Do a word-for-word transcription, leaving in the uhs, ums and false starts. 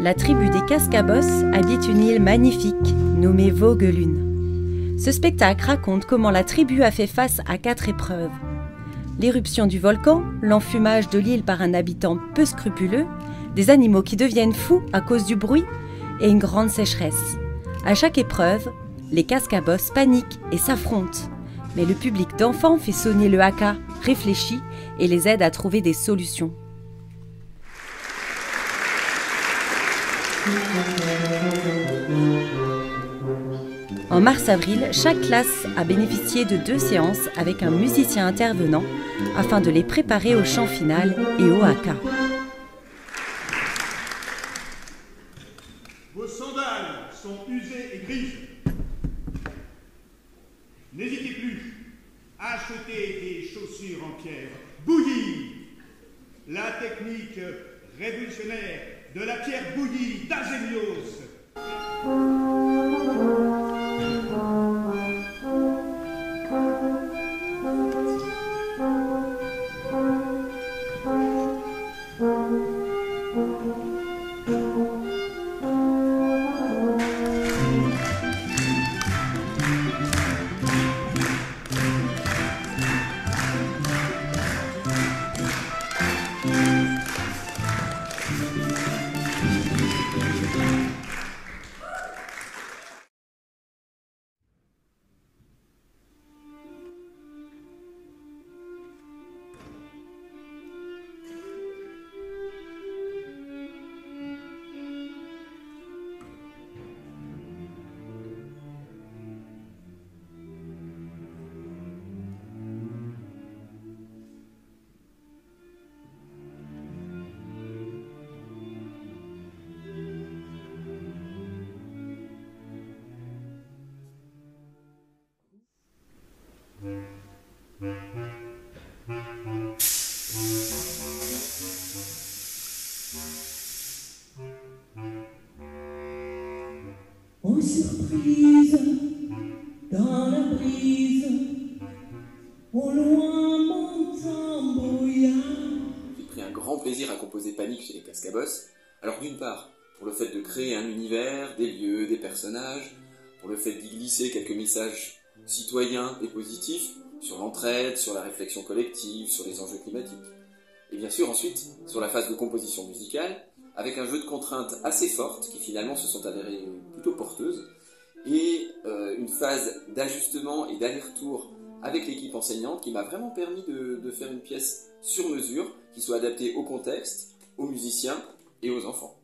la tribu des Cascabos habite une île magnifique nommée Vosguelune. Ce spectacle raconte comment la tribu a fait face à quatre épreuves. L'éruption du volcan, l'enfumage de l'île par un habitant peu scrupuleux, des animaux qui deviennent fous à cause du bruit et une grande sécheresse. À chaque épreuve, les Cascabos paniquent et s'affrontent. Mais le public d'enfants fait sonner le haka, réfléchit et les aide à trouver des solutions. En mars-avril, chaque classe a bénéficié de deux séances avec un musicien intervenant afin de les préparer au chant final et au haka. Vos sandales sont usées et grises. N'hésitez plus à acheter des chaussures en pierre bouillie. La technique révolutionnaire de la pierre bouillie d'Azélios. Oh surprise, dans la brise, au loin monte un brouillard. J'ai pris un grand plaisir à composer Panique chez les Cascabos. Alors d'une part, pour le fait de créer un univers, des lieux, des personnages, pour le fait d'y glisser quelques messages citoyens et positifs sur l'entraide, sur la réflexion collective, sur les enjeux climatiques. Et bien sûr ensuite, sur la phase de composition musicale, avec un jeu de contraintes assez fortes qui finalement se sont avérées plutôt porteuses, et euh, une phase d'ajustement et d'aller-retour avec l'équipe enseignante qui m'a vraiment permis de, de faire une pièce sur mesure qui soit adaptée au contexte, aux musiciens et aux enfants.